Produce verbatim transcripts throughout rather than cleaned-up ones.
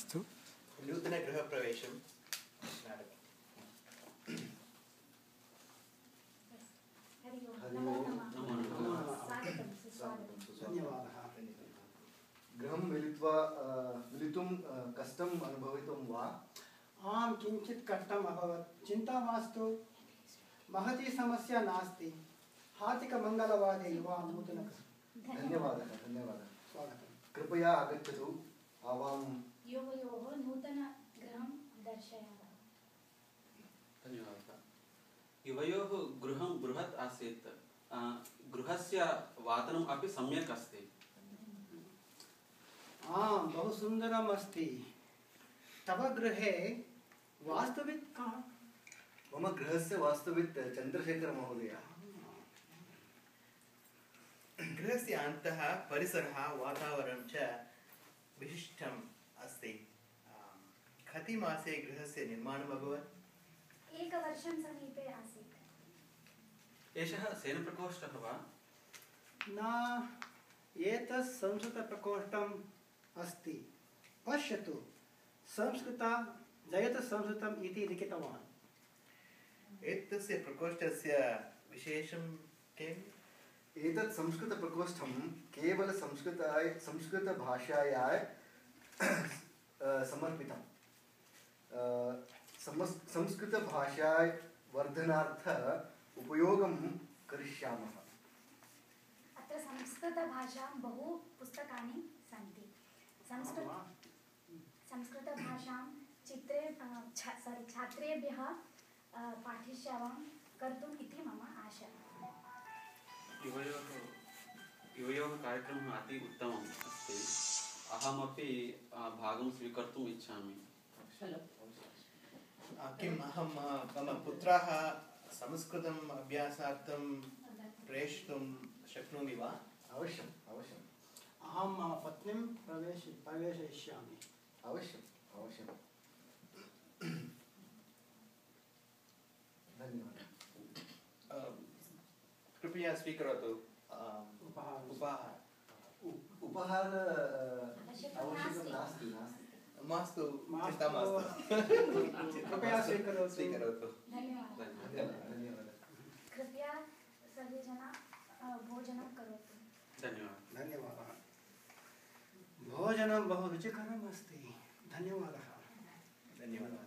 अस्तु नूतनगृहप्रवेशं धन्यवादः। गृहं मिलित्वा मिलितुं कष्टम् अनुभवितं वा? आं, किञ्चित् कष्टम् अभवत्। चिन्ता मास्तु, महती समस्या नास्ति। हार्दिकमङ्गलवादे युवा नूतनगृहम्। धन्यवादः धन्यवादः स्वागतं। कृपया आगच्छतु। आवां युवयोः नूतनगृहं दर्शयामः। धन्यवादः। युवयोः गृहं बृहत् आसीत्। गृहस्य वातावरणम् अपि सम्यक् अस्ति। आं, बहु सुन्दरम् अस्ति। तव गृहे वास्तविक कः? मम गृहस्य वास्तवित् चन्द्रशेखर महोदय। गृहस्य अन्तः परिसरः वातावरणं च विशिष्टम् अस्ति। कति मासे गृहस्य निर्माणम् अभवत्? एकवर्षं समीपे आसीत्। एषः शयनप्रकोष्ठः वा? न, एतत् संस्कृतप्रकोष्ठम् अस्ति। पश्यतु, संस्कृत जयत संस्कृतम् इति लिखितवान्। एतस्य प्रकोष्ठस्य विशेषं किम्? एतत् संस्कृतप्रकोष्ठं केवल संस्कृताय संस्कृतभाषायाः समर्पितं। संस्कृतभाषा वर्धनार्थ उपयोगं करिष्यामः। अत्र संस्कृतभाषा बहु पुस्तकानि सन्ति। संस्कृत संस्कृतभाषां चित्रे सारी छात्रेभ्यः पाठिष्यामः कर्तुम् इति मम आशा। युवयोः युवयोः कार्यक्रमः अति उत्तमम् अस्ति। अहमपि भागं स्वीकर्तुम् इच्छामि। किम् अहं मम पुत्राः संस्कृतम् अभ्यासार्थं प्रेषितुं शक्नोमि वा? अवश्यम् अवश्यम्। अहं मम पत्नीं प्रवेश प्रवेशयिष्यामि। अवश्यम् अवश्यम्। धन्यवादः। कृपया स्वीकरोतु। उपहार उपहार उपहार आवश्यकं नास्ति नास्ति। मास्तु, चिन्ता मास्तु। कृपया स्वीकरोतु। स्वीकरोतु। धन्यवादः। धन्यवादः। कृपया सर्वे जनाः भोजनं करोतु। धन्यवादः। धन्यवादः। भोजनं बहु रुचिकरम् अस्ति। धन्यवादः। धन्यवादः।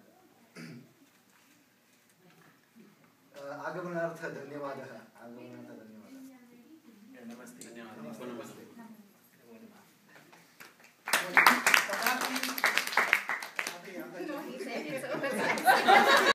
आगमनार्थ धन्यवादः। आगमनार्थ धन्यवादः। नमस्ते। धन्यवादः। नमस्ते। कदापि